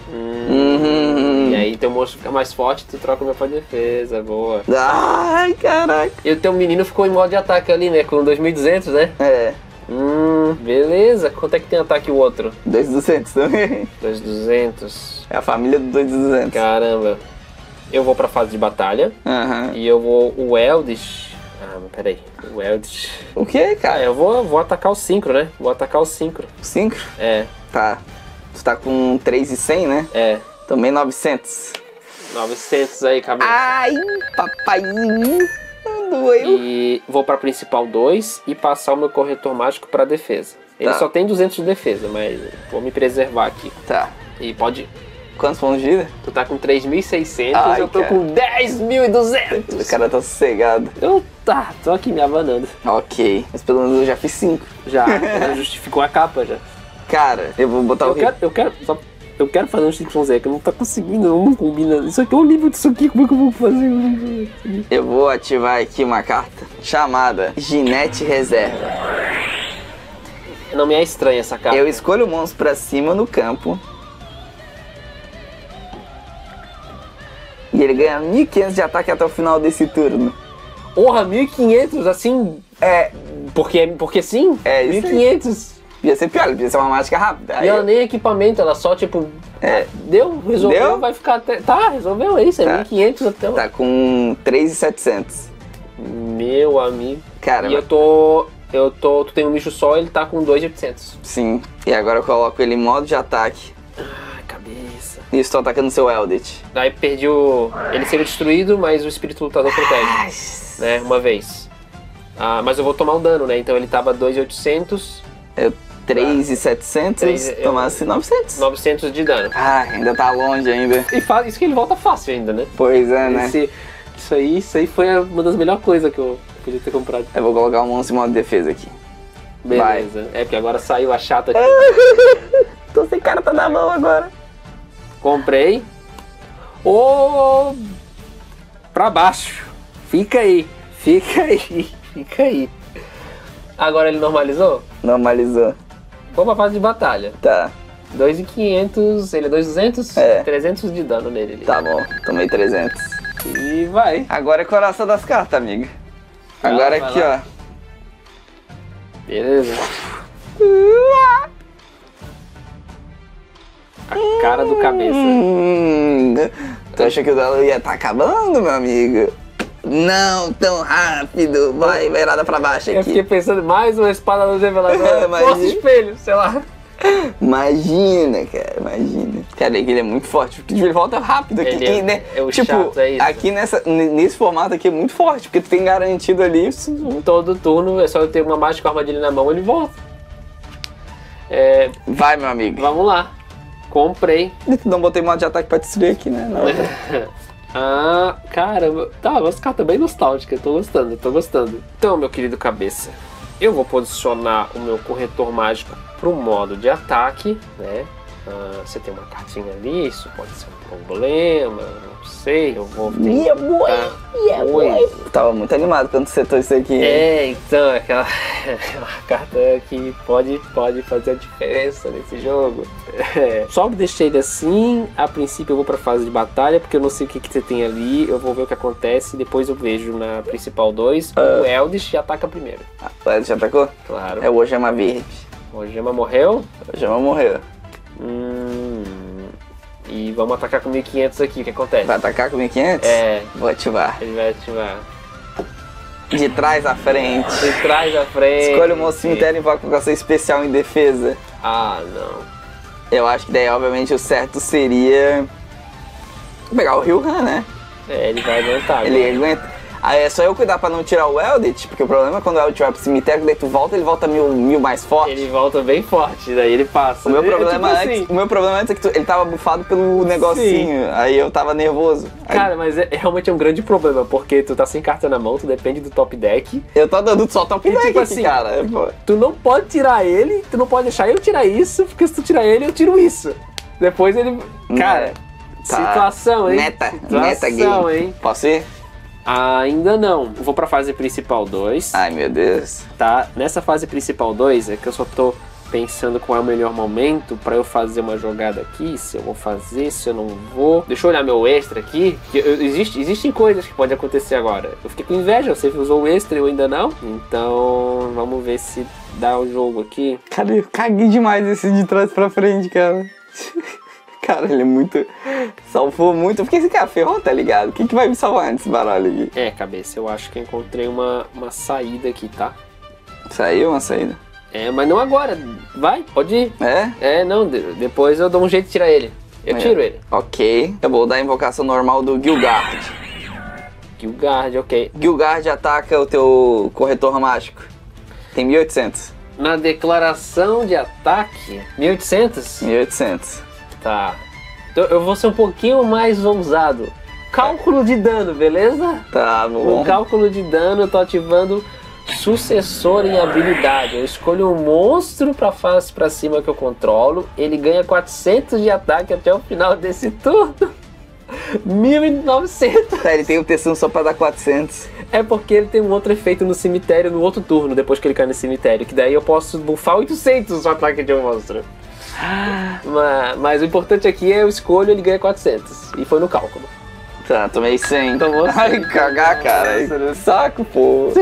[SPEAKER 1] Uhum.
[SPEAKER 2] E aí teu monstro fica mais forte, tu troca o meu pra defesa, boa.
[SPEAKER 1] Ai, caraca.
[SPEAKER 2] E o teu menino ficou em modo de ataque ali, né? Com dois mil e duzentos, né?
[SPEAKER 1] É,
[SPEAKER 2] Hum, beleza. Quanto é que tem ataque o outro?
[SPEAKER 1] dois mil e duzentos também.
[SPEAKER 2] dois mil e duzentos.
[SPEAKER 1] É a família do dois mil e duzentos.
[SPEAKER 2] Caramba. Eu vou pra fase de batalha.
[SPEAKER 1] Aham.
[SPEAKER 2] E eu vou... O Eldish... Ah, mas peraí. O Eldish...
[SPEAKER 1] O que,
[SPEAKER 2] Ah,
[SPEAKER 1] cara?
[SPEAKER 2] eu vou, vou atacar o Synchro, né? Vou atacar o Synchro.
[SPEAKER 1] cinco?
[SPEAKER 2] É,
[SPEAKER 1] Tá. Tu tá com três mil e cem, né?
[SPEAKER 2] é.
[SPEAKER 1] Também novecentos.
[SPEAKER 2] novecentos aí, cabeça.
[SPEAKER 1] Ai, papaizinho. Doeu.
[SPEAKER 2] E vou pra principal dois e passar o meu corretor mágico pra defesa. Ele
[SPEAKER 1] Tá.
[SPEAKER 2] só tem duzentos de defesa, mas vou me preservar aqui.
[SPEAKER 1] Tá.
[SPEAKER 2] E pode...
[SPEAKER 1] Quantos pontos de vida?
[SPEAKER 2] Tu tá com três mil e seiscentos,
[SPEAKER 1] Ai,
[SPEAKER 2] eu tô
[SPEAKER 1] cara.
[SPEAKER 2] com dez mil e duzentos.
[SPEAKER 1] O cara tá sossegado.
[SPEAKER 2] Eu tá, tô aqui me abanando.
[SPEAKER 1] Ok. Mas pelo menos eu já fiz cinco.
[SPEAKER 2] Já, já justificou a capa já.
[SPEAKER 1] Cara, eu vou botar
[SPEAKER 2] Eu
[SPEAKER 1] o
[SPEAKER 2] quero, eu quero, só, eu quero fazer um Y Z, que eu não tô conseguindo, não combina. Isso aqui é o nível disso aqui, como é que eu vou fazer?
[SPEAKER 1] Eu vou ativar aqui uma carta chamada Ginete Reserva.
[SPEAKER 2] Não me é estranha essa carta.
[SPEAKER 1] Eu escolho o monstro pra cima no campo. E ele ganha mil e quinhentos de ataque até o final desse turno.
[SPEAKER 2] Porra, mil e quinhentos, assim,
[SPEAKER 1] É,
[SPEAKER 2] porque, porque sim?
[SPEAKER 1] É, isso
[SPEAKER 2] mil e quinhentos.
[SPEAKER 1] podia ser pior, podia ser uma mágica rápida.
[SPEAKER 2] E
[SPEAKER 1] Aí
[SPEAKER 2] ela
[SPEAKER 1] eu-
[SPEAKER 2] nem equipamento, ela só, tipo,
[SPEAKER 1] É.
[SPEAKER 2] deu, resolveu,
[SPEAKER 1] Deu?
[SPEAKER 2] vai ficar até... Tá, resolveu, é isso, é
[SPEAKER 1] Tá.
[SPEAKER 2] mil e quinhentos até o...
[SPEAKER 1] Tá com três mil e setecentos.
[SPEAKER 2] Meu amigo.
[SPEAKER 1] Cara,
[SPEAKER 2] E eu tô... Eu tô... Tu tem um bicho só, ele tá com dois mil e oitocentos.
[SPEAKER 1] sim. E agora eu coloco ele em modo de ataque.
[SPEAKER 2] Ai, cabeça.
[SPEAKER 1] E estou atacando seu Eldritch.
[SPEAKER 2] Aí perdi o... Ele seria destruído, mas o espírito lutador protege, né? Uma vez. Ah, mas eu vou tomar um dano, né? Então ele tava dois mil e oitocentos,
[SPEAKER 1] Eu três mil e setecentos,
[SPEAKER 2] Três- eu-
[SPEAKER 1] tomasse novecentos.
[SPEAKER 2] novecentos de dano.
[SPEAKER 1] Ah, ainda tá longe ainda.
[SPEAKER 2] E fa... isso que ele volta fácil ainda, né?
[SPEAKER 1] Pois é, né?
[SPEAKER 2] Esse... Isso aí, isso aí foi uma das melhores coisas que eu podia ter comprado.
[SPEAKER 1] Eu vou colocar o monstro em modo de defesa aqui.
[SPEAKER 2] Beleza. É porque agora saiu a chata aqui.
[SPEAKER 1] Tô sem carta na mão agora.
[SPEAKER 2] Comprei. Ô! Pra baixo. Fica aí. Fica aí. Fica aí. Agora ele normalizou?
[SPEAKER 1] Normalizou.
[SPEAKER 2] Vou pra fase de batalha.
[SPEAKER 1] Tá,
[SPEAKER 2] dois mil e quinhentos, ele é dois mil e duzentos?
[SPEAKER 1] É.
[SPEAKER 2] trezentos de dano nele. ali.
[SPEAKER 1] tá bom. Tomei trezentos.
[SPEAKER 2] E vai.
[SPEAKER 1] Agora é coração das cartas, amiga.
[SPEAKER 2] Vai
[SPEAKER 1] Agora
[SPEAKER 2] lá,
[SPEAKER 1] aqui,
[SPEAKER 2] vai
[SPEAKER 1] ó.
[SPEAKER 2] lá. Beleza. A cara do cabeça.
[SPEAKER 1] Hum, tu acha que o dela ia tá acabando, meu amigo? Não tão rápido. Vai, virada pra baixo
[SPEAKER 2] Eu fiquei
[SPEAKER 1] aqui.
[SPEAKER 2] pensando mais uma espada do revelador.
[SPEAKER 1] É, mas-
[SPEAKER 2] Força espelho, sei lá.
[SPEAKER 1] Imagina, cara, imagina. Cara, ele é muito forte, porque ele volta rápido aqui.
[SPEAKER 2] Ele é-
[SPEAKER 1] e, né,
[SPEAKER 2] é o
[SPEAKER 1] tipo,
[SPEAKER 2] chato, é isso.
[SPEAKER 1] aqui nessa, n- nesse formato aqui é muito forte, porque tu tem garantido ali isso.
[SPEAKER 2] Todo turno é só eu ter uma mágica com a armadilha na mão, ele volta. É,
[SPEAKER 1] Vai, meu amigo.
[SPEAKER 2] vamos lá. Comprei.
[SPEAKER 1] Não botei modo de ataque pra destruir aqui, né? Na outra.
[SPEAKER 2] Ah, caramba. Tá, umas cartas bem nostálgicas. Tô gostando, tô gostando. Então, meu querido cabeça, eu vou posicionar o meu corretor mágico pro modo de ataque, né? Ah, você tem uma cartinha ali, isso pode ser um problema, não sei. Eu vou
[SPEAKER 1] Minha boy,
[SPEAKER 2] tentar...
[SPEAKER 1] minha
[SPEAKER 2] Oi.
[SPEAKER 1] boy. Eu tava muito animado quando você setou isso aqui.
[SPEAKER 2] É, então, aquela, aquela carta que pode, pode fazer a diferença nesse jogo. É. Só deixei ele assim, a princípio eu vou pra fase de batalha, porque eu não sei o que, que você tem ali, eu vou ver o que acontece, depois eu vejo na principal dois, o Eldish ataca primeiro.
[SPEAKER 1] Ah, o Ed já atacou?
[SPEAKER 2] Claro.
[SPEAKER 1] É o Ojama Verde.
[SPEAKER 2] O Gema morreu.
[SPEAKER 1] O Ojama morreu.
[SPEAKER 2] Hum, e vamos atacar com mil e quinhentos aqui, o que acontece?
[SPEAKER 1] Vai atacar com mil e quinhentos?
[SPEAKER 2] É,
[SPEAKER 1] Vou ativar.
[SPEAKER 2] ele vai ativar.
[SPEAKER 1] De trás à frente.
[SPEAKER 2] De trás à frente.
[SPEAKER 1] Escolha o monstro cemitério e invoca invocação especial em defesa.
[SPEAKER 2] Ah, não.
[SPEAKER 1] Eu acho que daí, obviamente, o certo seria pegar o Ryuhan, né?
[SPEAKER 2] É, ele vai aguentar.
[SPEAKER 1] Ele
[SPEAKER 2] agora.
[SPEAKER 1] aguenta. Aí é só eu cuidar pra não tirar o Eldritch, porque o problema é quando o Eldritch vai pro cemitério, daí tu volta, ele volta mil, mil mais forte.
[SPEAKER 2] Ele volta bem forte, daí ele passa.
[SPEAKER 1] O meu,
[SPEAKER 2] É
[SPEAKER 1] problema
[SPEAKER 2] tipo
[SPEAKER 1] antes,
[SPEAKER 2] assim,
[SPEAKER 1] o meu problema antes é que tu- ele tava bufado pelo negocinho, aí eu tava nervoso. Aí
[SPEAKER 2] Cara, mas é, é realmente um grande problema, porque tu tá sem carta na mão, tu depende do top deck.
[SPEAKER 1] eu tô dando só top
[SPEAKER 2] E
[SPEAKER 1] deck
[SPEAKER 2] tipo
[SPEAKER 1] aqui,
[SPEAKER 2] assim,
[SPEAKER 1] cara. Pô.
[SPEAKER 2] Tu não pode tirar ele, tu não pode deixar eu tirar isso, porque se tu tirar ele, eu tiro isso. Depois ele... Cara,
[SPEAKER 1] Tá.
[SPEAKER 2] situação, hein?
[SPEAKER 1] Meta,
[SPEAKER 2] situação,
[SPEAKER 1] meta game.
[SPEAKER 2] hein?
[SPEAKER 1] Posso ir?
[SPEAKER 2] Ainda não. Vou pra fase principal dois,
[SPEAKER 1] Ai, meu Deus.
[SPEAKER 2] tá? Nessa fase principal dois é que eu só tô pensando qual é o melhor momento pra eu fazer uma jogada aqui, se eu vou fazer, se eu não vou. Deixa eu olhar meu extra aqui, que eu, existe, existem coisas que podem acontecer agora. Eu fiquei com inveja, você usou o extra e eu ainda não. Então, vamos ver se dá o jogo aqui.
[SPEAKER 1] Cara, eu caguei demais esse de trás pra frente, cara. Cara, ele é muito... Salvou muito. Eu fiquei assim, cara, ferrou, tá ligado? O que, que vai me salvar nesse baralho aqui?
[SPEAKER 2] É, cabeça, eu acho que eu encontrei uma, uma saída aqui, tá?
[SPEAKER 1] Saiu uma saída?
[SPEAKER 2] É, mas não agora. Vai, pode ir.
[SPEAKER 1] É?
[SPEAKER 2] É, não, de- depois eu dou um jeito de tirar ele. Eu tiro ele.
[SPEAKER 1] Ok. Eu vou dar a invocação normal do Gilgard.
[SPEAKER 2] Gilgard, ok.
[SPEAKER 1] Gilgard ataca o teu corretor mágico. Tem mil e oitocentos.
[SPEAKER 2] Na declaração de ataque, mil e oitocentos?
[SPEAKER 1] mil e oitocentos.
[SPEAKER 2] Tá. Então eu vou ser um pouquinho mais ousado. Cálculo de dano, beleza?
[SPEAKER 1] Tá bom.
[SPEAKER 2] No cálculo de dano eu tô ativando sucessor em habilidade. Eu escolho um monstro pra face pra cima que eu controlo. Ele ganha quatrocentos de ataque até o final desse turno. mil e novecentos.
[SPEAKER 1] Tá, ele tem o testão só pra dar quatrocentos.
[SPEAKER 2] É porque ele tem um outro efeito no cemitério no outro turno, depois que ele cai no cemitério. Que daí eu posso buffar oitocentos o ataque de um monstro. Mas, mas o importante aqui é eu escolho, ele ganha quatrocentos. E foi no cálculo.
[SPEAKER 1] Tá, tomei cem.
[SPEAKER 2] Tomou cem.
[SPEAKER 1] Ai, cagar, cara.
[SPEAKER 2] Nossa,
[SPEAKER 1] Saco, pô.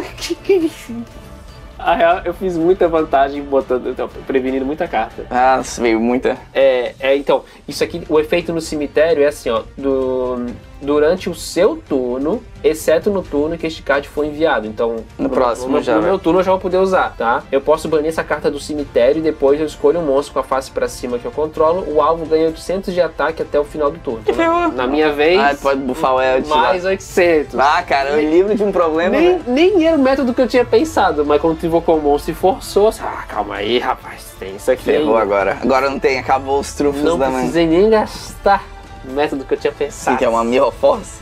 [SPEAKER 2] A real, eu fiz muita vantagem botando, então, prevenindo muita carta.
[SPEAKER 1] Ah, veio muita.
[SPEAKER 2] É, é, então, isso aqui, o efeito no cemitério é assim, ó, do, durante o seu turno, exceto no turno que este card for enviado. Então,
[SPEAKER 1] No próximo
[SPEAKER 2] no,
[SPEAKER 1] já
[SPEAKER 2] no
[SPEAKER 1] vai.
[SPEAKER 2] meu turno eu já vou poder usar, tá? Eu posso banir essa carta do cemitério e depois eu escolho um monstro com a face pra cima que eu controlo. O alvo ganha oitocentos de ataque até o final do turno. Então, na, na minha vez,
[SPEAKER 1] Ah, pode bufar o Eld.
[SPEAKER 2] mais oitocentos.
[SPEAKER 1] Ah, cara, eu livro de um problema.
[SPEAKER 2] Nem,
[SPEAKER 1] né?
[SPEAKER 2] nem era o método que eu tinha pensado, mas quando tu invocou o monstro e forçou, ah, calma aí, rapaz, tem isso aqui.
[SPEAKER 1] Ferrou
[SPEAKER 2] ainda.
[SPEAKER 1] agora. Agora não tem, acabou os trufos
[SPEAKER 2] Não
[SPEAKER 1] da mãe.
[SPEAKER 2] precisei nem gastar o método que eu tinha pensado.
[SPEAKER 1] Que é uma Mirrorforce?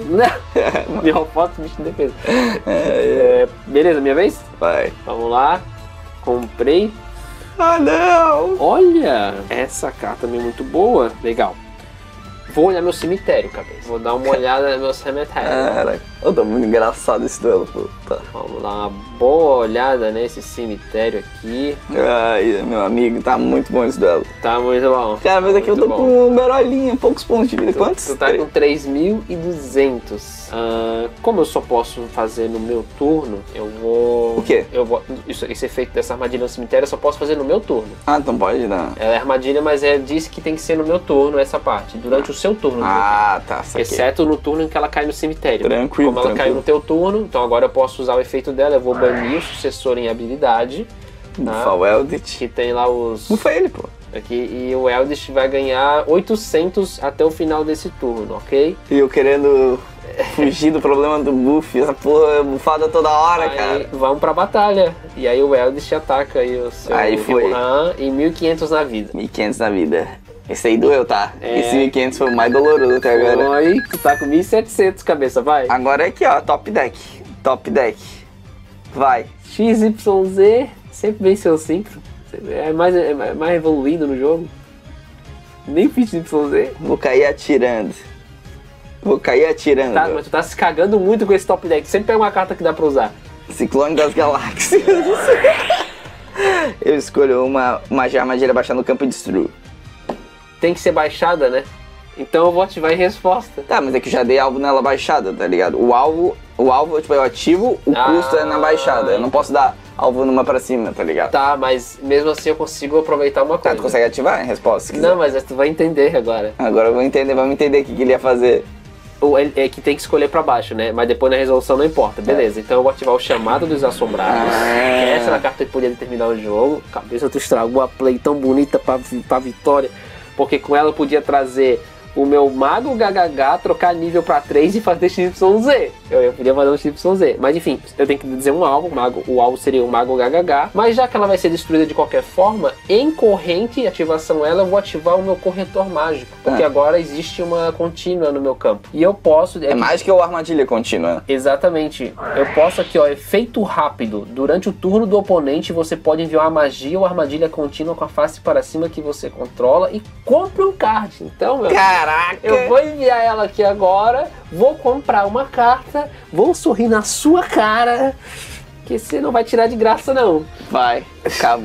[SPEAKER 2] Não, me foto, bicho de defesa. É, beleza, minha vez?
[SPEAKER 1] Vai.
[SPEAKER 2] Vamos lá. Comprei.
[SPEAKER 1] Ah, não!
[SPEAKER 2] Olha, essa carta também é muito boa. Legal. Vou olhar meu cemitério, cabeça. Vou dar uma olhada no meu cemitério.
[SPEAKER 1] Cara, eu tô muito engraçado esse duelo, pô. Tá.
[SPEAKER 2] Vamos dar uma boa olhada nesse cemitério aqui.
[SPEAKER 1] Ai, meu amigo, tá muito bom esse duelo.
[SPEAKER 2] Tá muito bom.
[SPEAKER 1] Cara, mas aqui eu
[SPEAKER 2] Muito
[SPEAKER 1] tô
[SPEAKER 2] bom.
[SPEAKER 1] com um berolinha, poucos pontos de vida.
[SPEAKER 2] Tu-
[SPEAKER 1] Quantos?
[SPEAKER 2] Tu tá com três mil e duzentos. Ah, como eu só posso fazer no meu turno, eu vou...
[SPEAKER 1] O quê?
[SPEAKER 2] Eu vou... Isso, esse efeito dessa armadilha no cemitério eu só posso fazer no meu turno.
[SPEAKER 1] Ah, então pode dar.
[SPEAKER 2] Ela é armadilha, mas é, diz que tem que ser no meu turno essa parte. Durante o seu turno.
[SPEAKER 1] Ah, tá, saquei.
[SPEAKER 2] Exceto no turno em que ela cai no cemitério.
[SPEAKER 1] Tranquilo,
[SPEAKER 2] Como ela
[SPEAKER 1] tranquilo.
[SPEAKER 2] caiu no teu turno, então agora eu posso usar o efeito dela. Eu vou banir o sucessor em habilidade.
[SPEAKER 1] Bufa o Eldritch.
[SPEAKER 2] Que tem lá os...
[SPEAKER 1] Bufa ele, pô.
[SPEAKER 2] Aqui, e o Eldritch vai ganhar oitocentos até o final desse turno, ok?
[SPEAKER 1] E eu querendo fugir do problema do buff. Essa porra é bufada toda hora,
[SPEAKER 2] Aí
[SPEAKER 1] cara.
[SPEAKER 2] vamos pra batalha. E aí o Eldritch ataca aí o seu
[SPEAKER 1] Aí foi.
[SPEAKER 2] Rohan e mil e quinhentos na vida.
[SPEAKER 1] mil e quinhentos na vida. Esse aí doeu, tá?
[SPEAKER 2] É.
[SPEAKER 1] Esse mil e quinhentos foi o mais doloroso até agora.
[SPEAKER 2] Oi, tu tá com mil e setecentos, cabeça, vai.
[SPEAKER 1] Agora é aqui, ó, top deck. Top deck. Vai.
[SPEAKER 2] X Y Z sempre vence o Synchro. É mais, é mais evoluído no jogo. Nem fiz Y Z.
[SPEAKER 1] Vou cair atirando. Vou cair atirando.
[SPEAKER 2] Tá, mas tu tá se cagando muito com esse top deck. Sempre pega uma carta que dá pra usar.
[SPEAKER 1] Ciclone das Galáxias. Eu escolho uma magia armadilha baixar no campo e destruo.
[SPEAKER 2] Tem que ser baixada, né? Então eu vou ativar em resposta.
[SPEAKER 1] Tá, mas é que eu já dei alvo nela baixada, tá ligado? O alvo, o alvo, tipo, eu ativo, o
[SPEAKER 2] Ah,
[SPEAKER 1] custo é na baixada. Eu não posso dar alvo numa pra cima, tá ligado?
[SPEAKER 2] Tá, mas mesmo assim eu consigo aproveitar uma
[SPEAKER 1] Tá,
[SPEAKER 2] coisa.
[SPEAKER 1] tu consegue ativar em resposta? se quiser.
[SPEAKER 2] Não, mas tu vai entender agora.
[SPEAKER 1] Agora eu vou entender, vamos entender o que, que ele ia fazer.
[SPEAKER 2] O, é, é que tem que escolher pra baixo, né? Mas depois na resolução não importa. Beleza, então eu vou ativar o chamado dos assombrados.
[SPEAKER 1] Ah.
[SPEAKER 2] Que essa era a carta que podia determinar o jogo. Cabeça, tu estragou a play tão bonita pra, pra vitória. Porque com ela eu podia trazer o meu Mago H H H, trocar nível pra três e fazer X Y Z. Eu, eu podia fazer um X Y Z. Mas enfim, eu tenho que dizer um alvo. O, mago, o alvo seria o Mago H H H. Mas já que ela vai ser destruída de qualquer forma, em corrente, ativação ela, eu vou ativar o meu corretor mágico. Porque
[SPEAKER 1] Ah.
[SPEAKER 2] agora existe uma contínua no meu campo. E eu posso...
[SPEAKER 1] É mágica ou armadilha contínua?
[SPEAKER 2] Exatamente. Eu posso aqui, ó, efeito rápido. Durante o turno do oponente, você pode enviar uma magia ou armadilha contínua com a face para cima que você controla e compre um card. Então, meu...
[SPEAKER 1] Caraca!
[SPEAKER 2] Eu vou enviar ela aqui agora, vou comprar uma carta, vou sorrir na sua cara, que você não vai tirar de graça não.
[SPEAKER 1] Vai, acabou.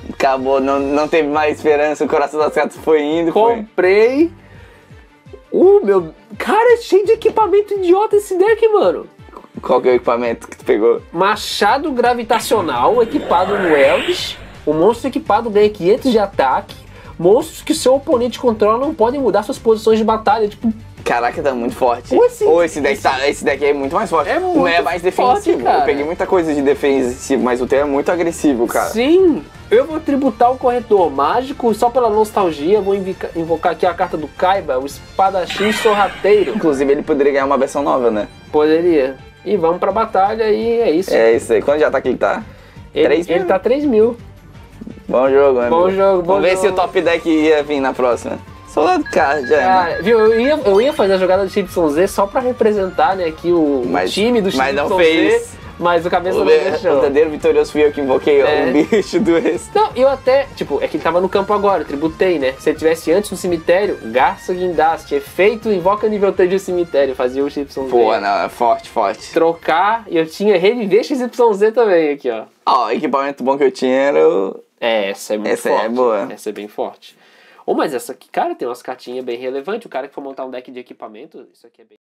[SPEAKER 1] Acabou, não, não teve mais esperança, o coração das cartas foi indo. Foi.
[SPEAKER 2] Comprei. Uh, meu. Cara, é cheio de equipamento idiota esse deck, mano.
[SPEAKER 1] Qual que é o equipamento que tu pegou?
[SPEAKER 2] Machado gravitacional equipado no Elvis. O monstro equipado ganha quinhentos de ataque. Monstros que seu oponente controla não podem mudar suas posições de batalha. Tipo,
[SPEAKER 1] caraca, tá muito forte.
[SPEAKER 2] Ou esse,
[SPEAKER 1] Ou esse deck,
[SPEAKER 2] esse...
[SPEAKER 1] Tá, esse deck é muito mais forte.
[SPEAKER 2] É muito
[SPEAKER 1] Não é mais defensivo.
[SPEAKER 2] forte, cara.
[SPEAKER 1] Eu peguei muita coisa de defensivo, mas o teu é muito agressivo, cara.
[SPEAKER 2] Sim, eu vou tributar o Corretor Mágico só pela nostalgia. Vou invocar, invocar aqui a carta do Kaiba, o Espadachim Sorrateiro.
[SPEAKER 1] Inclusive, ele poderia ganhar uma versão nova, né?
[SPEAKER 2] Poderia. E vamos pra batalha e é isso.
[SPEAKER 1] É isso aí. Quanto de ataque ele tá?
[SPEAKER 2] Ele,
[SPEAKER 1] três mil?
[SPEAKER 2] ele tá três mil.
[SPEAKER 1] Bom jogo, né?
[SPEAKER 2] Bom
[SPEAKER 1] amigo?
[SPEAKER 2] jogo, bom
[SPEAKER 1] Vamos ver
[SPEAKER 2] jogo.
[SPEAKER 1] se o top deck ia vir na próxima. Soldado Card, já, né?
[SPEAKER 2] Cara, viu, eu ia, eu ia fazer a jogada do Y Z só pra representar, né, aqui o,
[SPEAKER 1] Mas-
[SPEAKER 2] o time do
[SPEAKER 1] mas não
[SPEAKER 2] Y Z,
[SPEAKER 1] fez.
[SPEAKER 2] mas o cabeça
[SPEAKER 1] O
[SPEAKER 2] não
[SPEAKER 1] ve-
[SPEAKER 2] deixou.
[SPEAKER 1] o verdadeiro vitorioso fui eu que invoquei
[SPEAKER 2] É.
[SPEAKER 1] o bicho do ex.
[SPEAKER 2] Não, eu até, tipo, é que ele tava no campo agora, eu tributei, né? Se ele tivesse antes no cemitério, Garça Guindaste, efeito, invoca nível três do cemitério, fazia o X Y Z.
[SPEAKER 1] Pô, não, é forte, forte.
[SPEAKER 2] Trocar, e eu tinha reviver X Y Z também aqui, ó.
[SPEAKER 1] Ó, o equipamento bom que eu tinha era o...
[SPEAKER 2] É, essa é muito
[SPEAKER 1] Essa é
[SPEAKER 2] forte.
[SPEAKER 1] boa.
[SPEAKER 2] Essa é bem forte. Ou, mas essa aqui, cara, tem umas cartinhas bem relevantes. O cara que for montar um deck de equipamento, isso aqui é bem...